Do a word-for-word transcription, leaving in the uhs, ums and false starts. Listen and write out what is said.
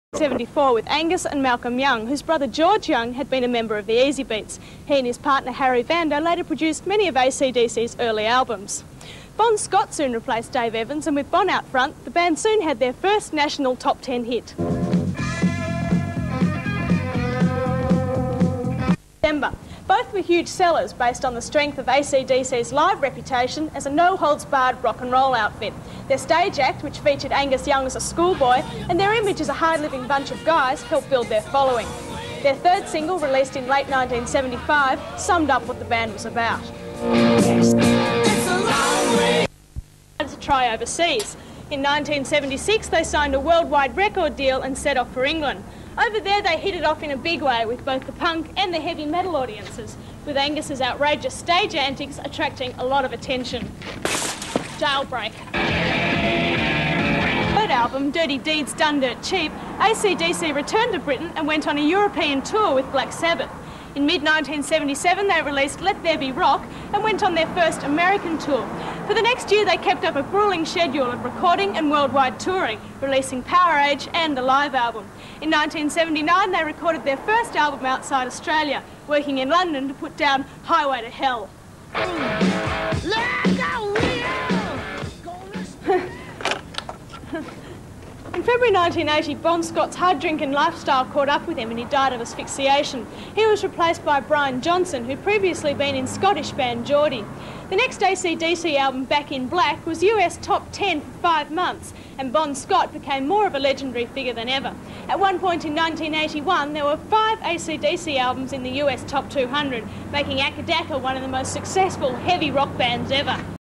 seventy-four with Angus and Malcolm Young, whose brother George Young had been a member of the Easy Beats. He and his partner Harry Vanda later produced many of A C D C's early albums. Bon Scott soon replaced Dave Evans, and with Bon out front, the band soon had their first national top ten hit. December. Both were huge sellers based on the strength of A C D C's live reputation as a no-holds-barred rock and roll outfit. Their stage act, which featured Angus Young as a schoolboy, and their image as a hard-living bunch of guys, helped build their following. Their third single, released in late nineteen seventy-five, summed up what the band was about. To try overseas. In nineteen seventy-six, they signed a worldwide record deal and set off for England. Over there, they hit it off in a big way with both the punk and the heavy metal audiences, with Angus's outrageous stage antics attracting a lot of attention. Jailbreak. Third album, Dirty Deeds Done Dirt Cheap, A C D C returned to Britain and went on a European tour with Black Sabbath. In mid nineteen seventy-seven, they released Let There Be Rock and went on their first American tour. For the next year, they kept up a gruelling schedule of recording and worldwide touring, releasing Power Age and a live album. In nineteen seventy-nine, they recorded their first album outside Australia, working in London to put down Highway to Hell. In February nineteen eighty, Bon Scott's hard-drinking lifestyle caught up with him and he died of asphyxiation. He was replaced by Brian Johnson, who'd previously been in Scottish band Geordie. The next A C D C album, Back in Black, was U S top ten for five months, and Bon Scott became more of a legendary figure than ever. At one point in nineteen eighty-one, there were five A C D C albums in the U S top two hundred, making A C D C one of the most successful heavy rock bands ever.